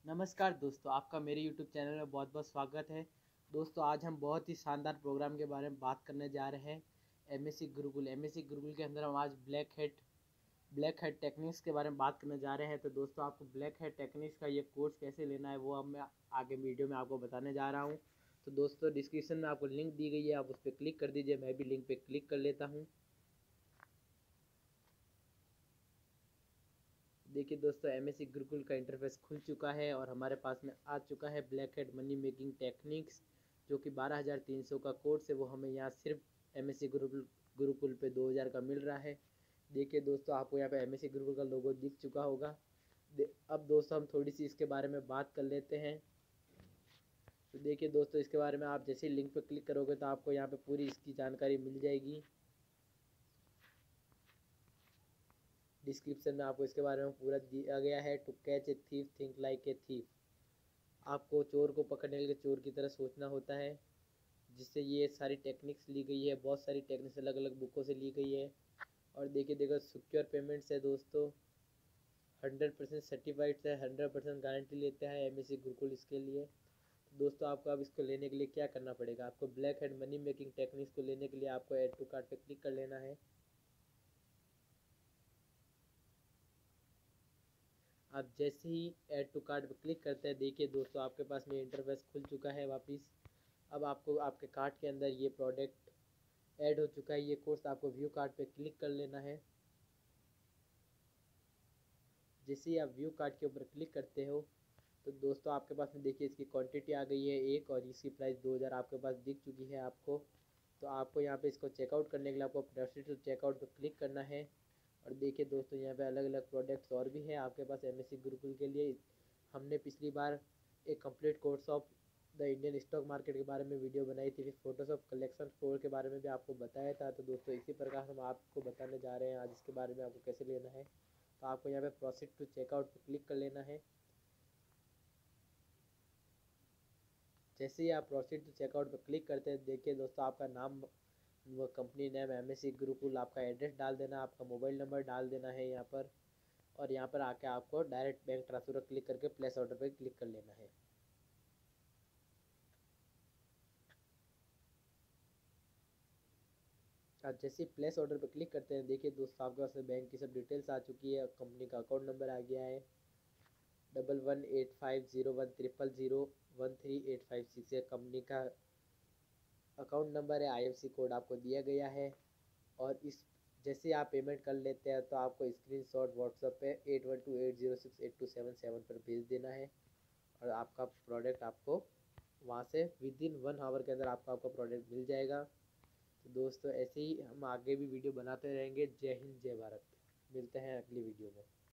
नमस्कार दोस्तों, आपका मेरे YouTube चैनल में बहुत बहुत स्वागत है। दोस्तों, आज हम बहुत ही शानदार प्रोग्राम के बारे में बात करने जा रहे हैं। एमएससी गुरुकुल के अंदर हम आज ब्लैक हेड टेक्निक्स के बारे में बात करने जा रहे हैं। तो दोस्तों, आपको ब्लैक हेड टेक्निक्स का ये कोर्स कैसे लेना है वो अब मैं आगे वीडियो में आपको बताने जा रहा हूँ। तो दोस्तों, डिस्क्रिप्शन में आपको लिंक दी गई है, आप उस पर क्लिक कर दीजिए। मैं भी लिंक पर क्लिक कर लेता हूँ। देखिए दोस्तों, एमएससी गुरुकुल का इंटरफेस खुल चुका है और हमारे पास में आ चुका है black head money making techniques, जो कि 12,300 का कोर्स है। वो हमें यहाँ सिर्फ एमएससी गुरुकुल पे 2,000 का मिल रहा है। देखिए दोस्तों, आपको यहाँ पे एमएससी गुरुकुल का लोगो दिख चुका होगा। अब दोस्तों, हम थोड़ी सी इसके बारे में बात कर लेते हैं। तो देखिए दोस्तों, इसके बारे में आप जैसे ही लिंक पर क्लिक करोगे तो आपको यहाँ पे पूरी इसकी जानकारी मिल जाएगी। डिस्क्रिप्शन में आपको इसके बारे में पूरा दिया गया है। To catch a thief think like a thief. आपको चोर को पकड़ने के लिए चोर की तरह सोचना होता है, जिससे ये सारी टेक्निक्स ली गई है। बहुत सारी टेक्निक्स अलग अलग बुकों से ली गई है। और देखिए देखो, सिक्योर पेमेंट्स है दोस्तों, 100% सर्टिफाइड है, 100% गारंटी लेता है एमएससी गुरुकुल इसके लिए। तो दोस्तों, आपको अब इसको लेने के लिए क्या करना पड़ेगा, आपको black head money making techniques को लेने के लिए आपको ऐड टू कार्ट पे क्लिक कर लेना है। आप जैसे ही ऐड टू कार्ट पर क्लिक करते हैं, देखिए दोस्तों, आपके पास में इंटरफेस खुल चुका है वापस। अब आपको आपके कार्ट के अंदर ये प्रोडक्ट ऐड हो चुका है, ये कोर्स। आपको व्यू कार्ट पे क्लिक कर लेना है। जैसे ही आप व्यू कार्ट के ऊपर क्लिक करते हो तो दोस्तों, आपके पास में देखिए इसकी क्वांटिटी आ गई है एक, और इसकी प्राइस 2,000 आपके पास दिख चुकी है आपको। तो आपको यहाँ पे इसको चेकआउट करने के लिए आपको प्रोसीड टू चेकआउट पर क्लिक करना है। और देखिए दोस्तों, यहाँ पे अलग अलग प्रोडक्ट्स और भी हैं आपके पास एमएससी गुरुकुल के लिए। हमने पिछली बार एक complete course of the Indian stock market के बारे में वीडियो बनाई थी, फिर फोटोशॉप कलेक्शन स्टोर के बारे में भी आपको बताया था। तो दोस्तों, इसी प्रकार हम आपको बताने जा रहे हैं आज इसके बारे में आपको कैसे लेना है। तो आपको यहाँ पे प्रोसीड टू चेकआउट पर क्लिक कर लेना है। जैसे ही आप प्रोसीड टू चेकआउट पर क्लिक करते हैं, देखिए दोस्तों, आपका नाम, वो कंपनी नेम एमएससी गुरुकुल, आपका एड्रेस डाल देना, आपका मोबाइल नंबर डाल देना है यहाँ पर। और यहाँ पर आके आपको डायरेक्ट बैंक ट्रांसफर पर क्लिक करके प्लेस ऑर्डर पर क्लिक कर लेना है। आप जैसे ही प्लेस ऑर्डर पर क्लिक करते हैं, देखिए दोस्तों, आपके पास बैंक की सब डिटेल्स आ चुकी है। कंपनी का अकाउंट नंबर आ गया है 118501001385 है कंपनी का अकाउंट नंबर है। आईएफएससी कोड आपको दिया गया है। और इस जैसे आप पेमेंट कर लेते हैं तो आपको स्क्रीनशॉट व्हाट्सएप पे 8128068277 पर भेज देना है। और आपका प्रोडक्ट आपको वहाँ से विद इन 1 आवर के अंदर आपका प्रोडक्ट मिल जाएगा। तो दोस्तों, ऐसे ही हम आगे भी वीडियो बनाते रहेंगे। जय हिंद, जय भारत। मिलते हैं अगली वीडियो में।